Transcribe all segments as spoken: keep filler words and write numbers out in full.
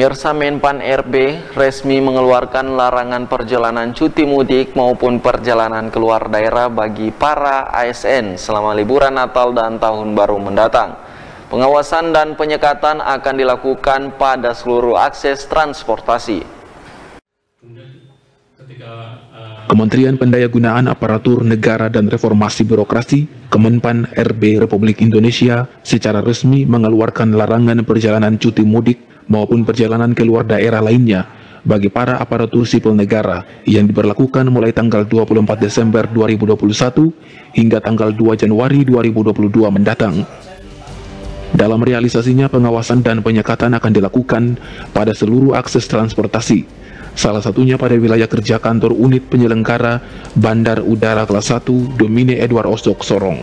Pemirsa, Menpan R B resmi mengeluarkan larangan perjalanan cuti mudik maupun perjalanan keluar daerah bagi para A S N selama liburan Natal dan Tahun Baru mendatang. Pengawasan dan penyekatan akan dilakukan pada seluruh akses transportasi. Kementerian Pendayagunaan Aparatur Negara dan Reformasi Birokrasi, Kemenpan R B Republik Indonesia secara resmi mengeluarkan larangan perjalanan cuti mudik maupun perjalanan keluar daerah lainnya bagi para aparatur sipil negara yang diberlakukan mulai tanggal dua puluh empat Desember dua ribu dua puluh satu hingga tanggal dua Januari dua ribu dua puluh dua mendatang. Dalam realisasinya, pengawasan dan penyekatan akan dilakukan pada seluruh akses transportasi, salah satunya pada wilayah kerja kantor unit penyelenggara Bandar Udara Kelas satu Domine Edward Osok Sorong.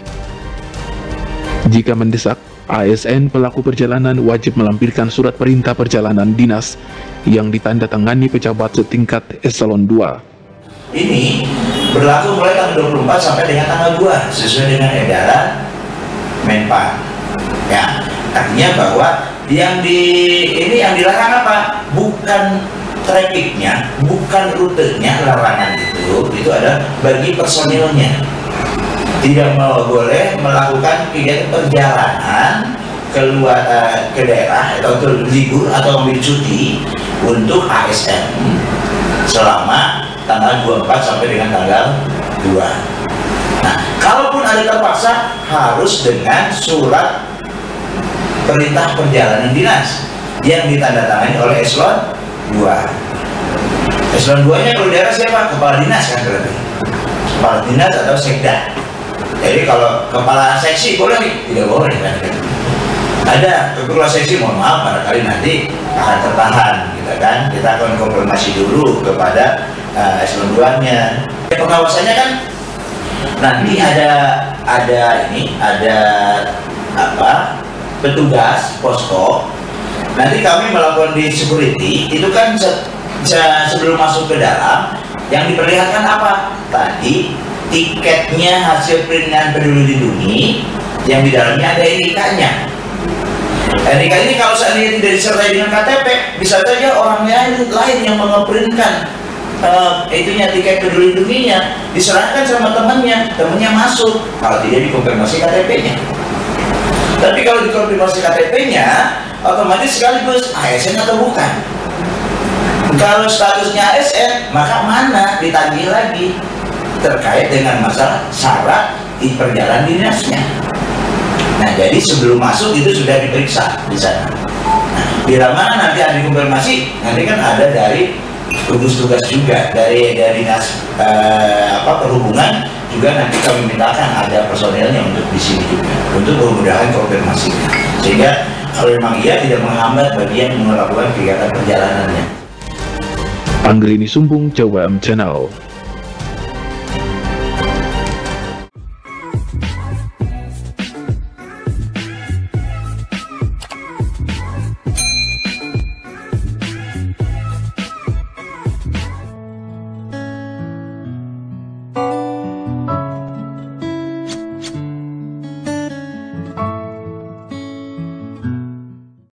Jika mendesak, A S N pelaku perjalanan wajib melampirkan surat perintah perjalanan dinas yang ditandatangani pejabat setingkat eselon dua. Ini berlaku mulai tanggal dua puluh empat sampai dengan tanggal dua sesuai dengan edaran Menpan. Ya, artinya bahwa yang di ini yang dilarang apa? Bukan trafiknya, bukan rutenya, larangan itu itu ada bagi personilnya. Tidak mau boleh melakukan kegiatan perjalanan keluar uh, ke daerah atau ke libur atau ambil cuti untuk A S N selama tanggal dua puluh empat sampai dengan tanggal dua. Nah, kalaupun ada terpaksa harus dengan surat perintah perjalanan dinas yang ditandatangani oleh eselon dua. Eselon dua nya kalau daerah siapa? Kepala dinas kan berarti. Kepala dinas atau sekda. Jadi kalau kepala seksi boleh nih? Tidak boleh kan? Ada kepala seksi, mohon maaf, barangkali nanti akan tertahan, gitu kan? Kita akan konfirmasi dulu kepada uh, eselon dua nya. Pengawasannya kan nanti ada ada ini ada apa? Petugas posko. Nanti kami melakukan di security itu kan se se sebelum masuk ke dalam yang diperlihatkan apa? Tadi tiketnya hasil peringan Peduli Lindungi yang di dalamnya ada N I K-nya. N I K ini kalau seandainya tidak disertai dengan K T P, bisa saja orang lain yang mengeprintkan uh, itunya tiket Peduli Lindunginya diserahkan sama temannya, temannya masuk. Kalau tidak dikonfirmasi K T P-nya. Tapi kalau dikonfirmasi K T P-nya, otomatis sekaligus A S N atau bukan. Kalau statusnya A S N, maka mana ditagih lagi terkait dengan masalah syarat di perjalanan dinasnya. Nah, jadi sebelum masuk itu sudah diperiksa di sana. Nah, bila mana nanti ada konfirmasi, nanti kan ada dari gugus tugas juga dari dari dinas eh, apa perhubungan juga nanti kami mintakan ada personelnya untuk di sini juga untuk memudahkan konfirmasinya. Sehingga kalau memang ia tidak menghambat bagian melakukan kegiatan perjalanannya. Anggrini Sumbung, Jawa M Channel.